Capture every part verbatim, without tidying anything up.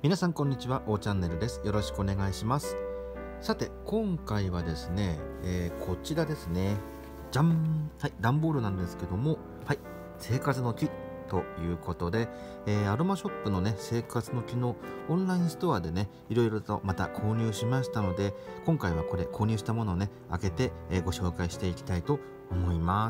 皆さんこんにちは、おーチャンネルです。よろしくお願いします。さて今回はですね、えー、こちらですね、じゃん、はい、段ボールなんですけども、はい、生活の木ということで、えー、アロマショップのね生活の木のオンラインストアでねいろいろとまた購入しましたので、今回はこれ購入したものをね開けて、えー、ご紹介していきたいと思います。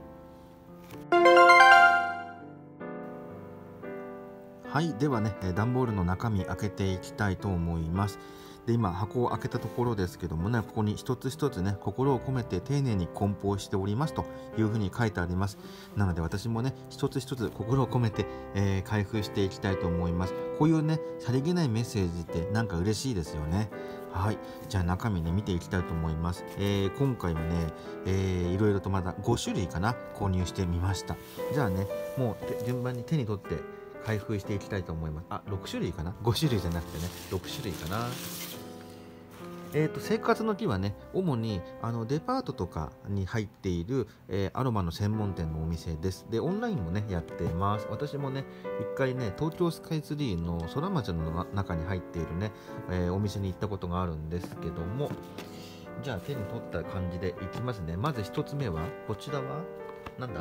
はい、ではね段ボールの中身開けていきたいと思います。で今箱を開けたところですけどもね、ここに一つ一つね心を込めて丁寧に梱包しておりますというふうに書いてあります。なので私もね一つ一つ心を込めて、えー、開封していきたいと思います。こういうねさりげないメッセージってなんか嬉しいですよね。はい、じゃあ中身ね見ていきたいと思います。えー、今回はね、えー、いろいろとまだごしゅるいかな購入してみました。じゃあねもう順番に手に取って開封していきたいと思います。あ、ろくしゅるいかな ?ご 種類じゃなくてね、ろくしゅるいかな。えーと、生活の木はね、主にあのデパートとかに入っている、えー、アロマの専門店のお店です。で、オンラインもね、やってます。私もね、一回ね、東京スカイツリーの空町の中に入っているね、えー、お店に行ったことがあるんですけども、じゃあ手に取った感じでいきますね。まず一つ目は、こちらは、なんだ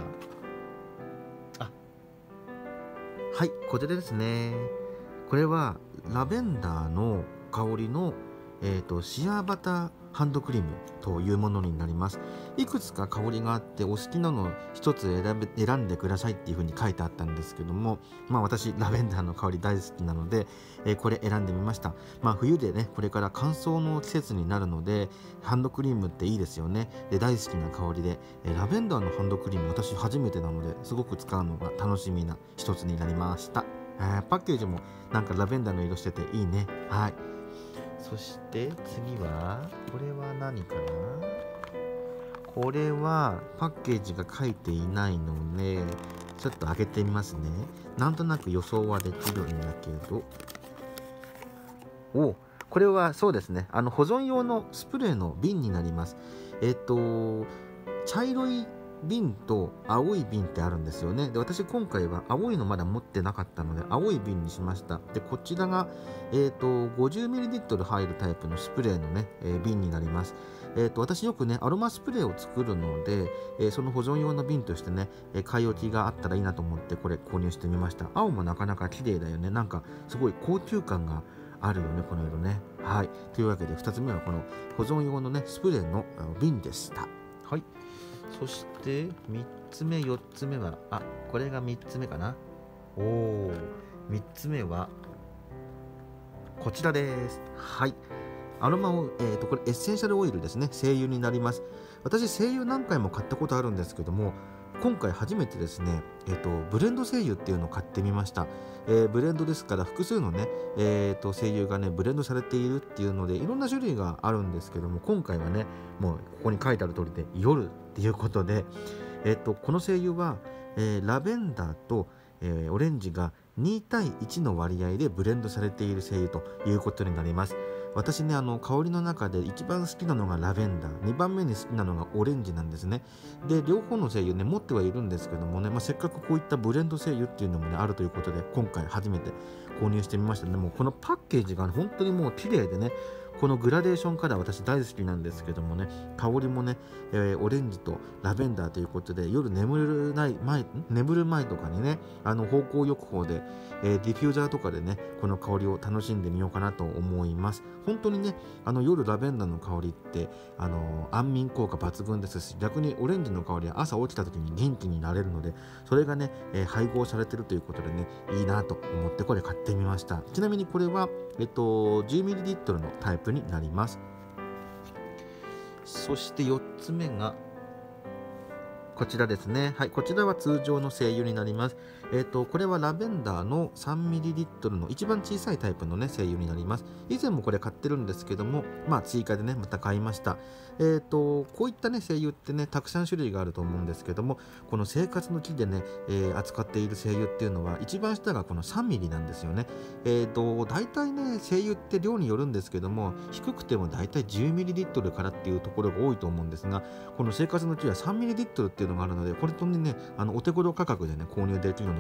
はい、こちらですね。これはラベンダーの香りの、えーと、シアーバターハンドクリームというものになります。いくつか香りがあってお好きなのを一つ選べ選んでくださいっていうふうに書いてあったんですけども、まあ私ラベンダーの香り大好きなので、えー、これ選んでみました。まあ冬でねこれから乾燥の季節になるのでハンドクリームっていいですよね。で大好きな香りで、えー、ラベンダーのハンドクリーム私初めてなのですごく使うのが楽しみな一つになりました。えー、パッケージもなんかラベンダーの色してていいね。はい。そして次はこれは何かな。これはパッケージが書いていないのでちょっと開けてみますね。なんとなく予想はできるんだけど、おこれはそうですね、あの保存用のスプレーの瓶になります。えっと茶色い瓶と青い瓶ってあるんですよね。で私今回は青いのまだ持ってなかったので青い瓶にしました。でこちらが、えー、と ごじゅうミリリットル 入るタイプのスプレーのね、えー、瓶になります。えー、と私よくねアロマスプレーを作るので、えー、その保存用の瓶としてね、えー、買い置きがあったらいいなと思ってこれ購入してみました。青もなかなか綺麗だよね。なんかすごい高級感があるよねこの色ね。はい、というわけでふたつめはこの保存用のねスプレーの瓶でした。はい、そしてみっつめよっつめは、あ、これがみっつめかな。おお、みっつめはこちらです。はい、アロマオイル、えーとこれエッセンシャルオイルですね。精油になります。私精油何回も買ったことあるんですけども、今回初めてですね、えーとブレンド精油っていうのを買ってみました。えー、ブレンドですから複数のね、えーと精油がねブレンドされているっていうのでいろんな種類があるんですけども、今回はねもうここに書いてある通りで夜っていうことで、えーとこの精油は、えー、ラベンダーと、えー、オレンジがにたいいちの割合でブレンドされている精油ということになります。私ねあの香りの中で一番好きなのがラベンダー、にばんめに好きなのがオレンジなんですね。で両方の精油ね持ってはいるんですけどもね、まあ、せっかくこういったブレンド精油っていうのもねあるということで今回初めて購入してみましたね。もうこのパッケージが、ね、本当にもう綺麗でね、このグラデーションカラー私大好きなんですけどもね、香りもね、えー、オレンジとラベンダーということで夜眠るない前眠る前とかにねあの方向浴法で、えー、ディフューザーとかでねこの香りを楽しんでみようかなと思います。本当にねあの夜ラベンダーの香りってあの安眠効果抜群ですし、逆にオレンジの香りは朝起きた時に元気になれるので、それがね、えー、配合されてるということでねいいなと思ってこれ買ってみました。ちなみにこれは、えっと、じゅうミリリットル のタイプになります。そしてよっつめがこちらですね。はい、こちらは通常の精油になります。えっと、これはラベンダーの さんミリリットル の一番小さいタイプのね、精油になります。以前もこれ買ってるんですけども、まあ追加でね、また買いました。えっと、こういったね、精油ってね、たくさん種類があると思うんですけども、この生活の木でね、えー、扱っている精油っていうのは、一番下がこの さんミリ なんですよね。えっと、大体ね、精油って量によるんですけども、低くても大体 じゅうミリリットル からっていうところが多いと思うんですが、この生活の木は さんミリリットル っていうのがあるので、これとね、あのお手頃価格でね、購入できるの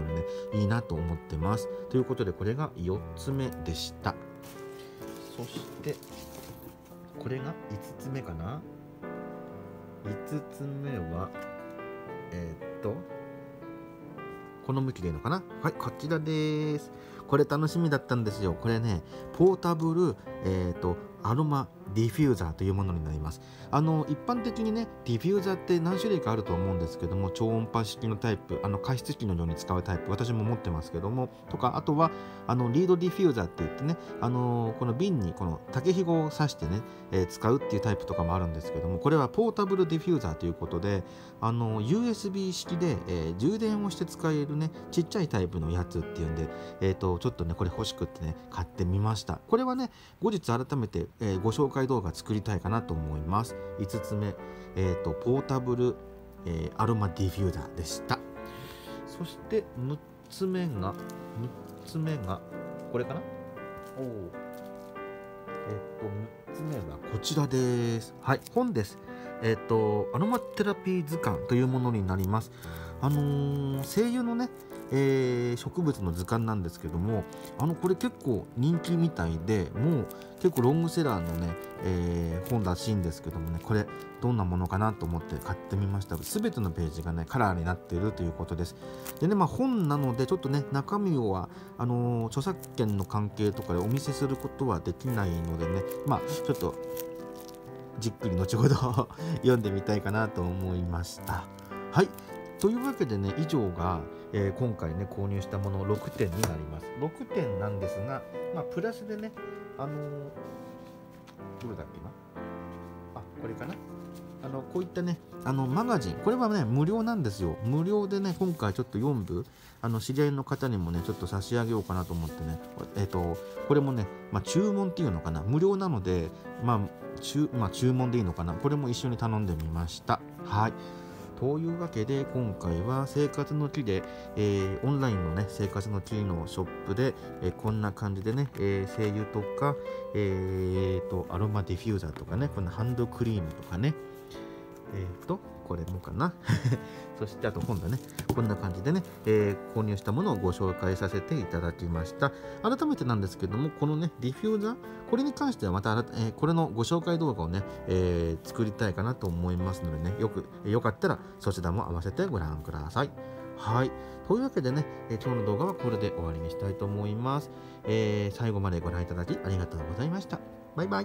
のでね、いいなと思ってます。ということで、これがよっつめでした。そしてこれがいつつめかな。いつつめはえー、っとこの向きでいいのかな。はい、こちらです。これ楽しみだったんですよ。これね、ポータブル、えー、とアロマディフューザーというものになります。あの一般的にね、ディフューザーって何種類かあると思うんですけども、超音波式のタイプ、あの加湿器のように使うタイプ、私も持ってますけども、とか、あとはあのリードディフューザーって言ってね、あのこの瓶にこの竹ひごを刺してね、えー、使うっていうタイプとかもあるんですけども、これはポータブルディフューザーということで、あの ユーエスビー 式で、えー、充電をして使えるね、ちっちゃいタイプのやつっていうんで、えー、とちょっとねこれ欲しくってね買ってみました。これはね後日改めて、えー、ご紹介動画作りたいかなと思います。いつつめ、えー、とポータブル、えー、アロマディフューザーでした。そしてむっつめがむっつめがこれかな。おお、えっ、とむっつめはこちらです。はい、本です。えっ、とアロマテラピー図鑑というものになります。あのー、精油のね、えー、植物の図鑑なんですけども、あのこれ結構人気みたいで、もう結構ロングセラーのね、えー、本らしいんですけどもね、これどんなものかなと思って買ってみました。すべてのページがねカラーになっているということです。でね、まあ本なのでちょっとね中身はあのー、著作権の関係とかでお見せすることはできないのでね、まあちょっとじっくり後ほど読んでみたいかなと思いました。はい、というわけでね、以上が、えー、今回ね購入したものろくてんになります。ろくてんなんですが、まあプラスでね、あのー、どれだっけな、あ、これかな、あのこういったねあのマガジン、これはね無料なんですよ。無料でね今回ちょっとよんぶ、あの知り合いの方にもねちょっと差し上げようかなと思ってね、えっ、ー、とこれもね、まあ、注文っていうのかな、無料なので、まあ注まあ、注文でいいのかな、これも一緒に頼んでみました。はい、というわけで今回は生活の木で、えー、オンラインのね生活の木のショップで、えー、こんな感じでね、えー、精油とか、えー、とアロマディフューザーとかね、こんなハンドクリームとかね、えー、とこれもかなそしてあと本だね、こんな感じでね、えー、購入したものをご紹介させていただきました。改めてなんですけども、このねディフューザー、これに関してはまた、えー、これのご紹介動画をね、えー、作りたいかなと思いますのでね、よくよかったらそちらも合わせてご覧ください。はい、というわけでね、えー、今日の動画はこれで終わりにしたいと思います。えー、最後までご覧いただきありがとうございました。バイバイ。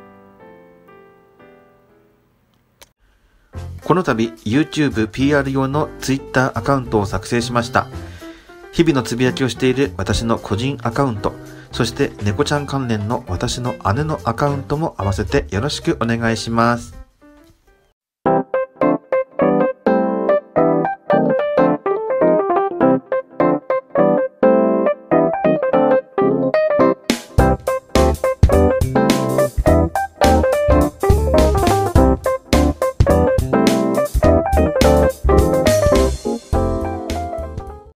この度 YouTube ピーアール 用の Twitter アカウントを作成しました。日々のつぶやきをしている私の個人アカウント、そして猫ちゃん関連の私の姉のアカウントも合わせてよろしくお願いします。